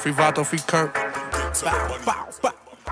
Free Vato, free Kirk. Bow, bow, bow.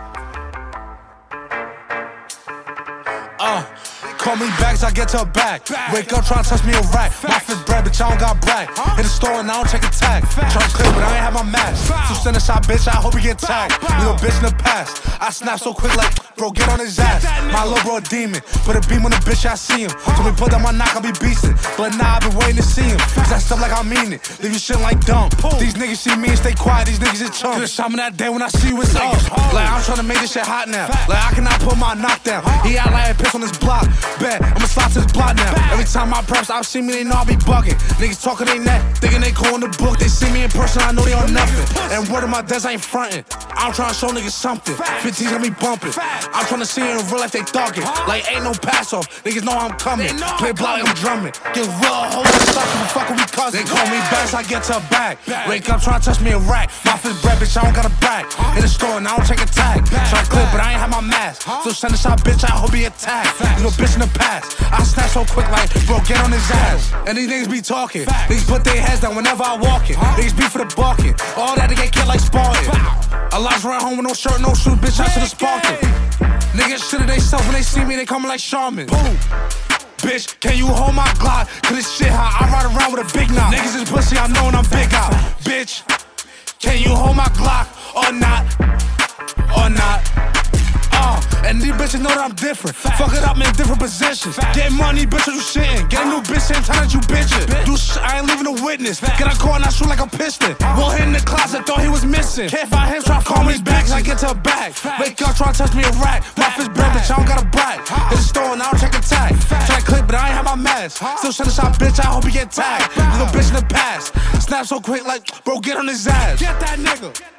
Call me back, so I get to a bag. Wake up, tryna touch me a rack. My fifth bread, bitch, I don't got brag. Hit the store and I don't check a tag. Tryna clear, but I ain't have my mask. So send a shot, bitch, I hope he get tagged. Little bitch in the past. I snap so quick like, bro, get on his ass. My little bro a demon. Put a beam on the bitch, I see him. So we put down my knock, I be beastin'. But nah, I been waiting to see him. Cause that stuff like I mean it. Leave you shit like dumb. These niggas see me and stay quiet, these niggas is chump. Could've shot me that day when I see you, it's up. Like I'm tryna make this shit hot now. Like I cannot put my knock down. He out like a piss on this block. Bet, I'ma slide to this block now. Every time I preps, I see me, they know I be bugging. Niggas talking they net, thinking they cool in the book. They see me in person, I know they on nothing. And word of my desk, I ain't frontin'. I'm tryna show niggas something. 15's got me bumping. I'm tryna see in real life they thuggin'. Like ain't no pass off, niggas know I'm coming. Play block, I'm drumming. Get real hoes and stuff, give a fuck with me cousin. They call me back, so I get to a bag. Wake up, tryna touch me a rack. My fist bread, bitch, I don't got a bag. In the store and I don't check a tag. Try clip, but I ain't have my mask. So send a shot, bitch, I hope he attack. Little bitch in the past. I snap so quick like, bro, get on his ass. And these niggas be talking. Niggas put their heads down whenever I walk in. Niggas be for the barking. All that to get killed like Spartan. A lot's run home with no shirt, no shoes, bitch, I should've sparked it. Niggas shit of they self when they see me, they coming like Charmin. Boom. Bitch, can you hold my Glock? Cause this shit hot, I ride around with a big knock. Niggas is pussy, I know and I'm big out. Bitch, can you hold my Glock or not? Or not? And these bitches know that I'm different. Fuck it up in different positions. Get money, bitch, or you shitting. Get a new bitch, same time that you bitchin'. Do shit, I ain't leaving a witness. Get a call and I shoot like a piston. Will hit in the closet, thought he was missing. Can't find him, try to call me back. I get to a bag. Wake up, try to touch me a rack. My fist bread, bitch, I don't got a brag. Hit the store and I don't check a tag. Try to clip, but I ain't have my mask. Still send a shot, bitch, I hope he get tagged. Little bitch in the past. Snap so quick like, bro, get on his ass. Get that nigga.